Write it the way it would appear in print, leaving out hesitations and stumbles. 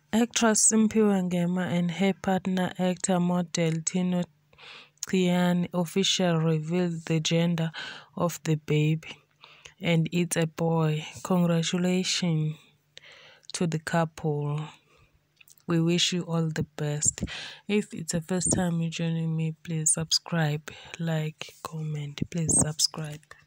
Actress Simphiwe Ngema and her partner actor-model Tino Ciani officially revealed the gender of the baby, and it's a boy. Congratulations to the couple. We wish you all the best. If it's the first time you're joining me, please subscribe, like, comment. Please subscribe.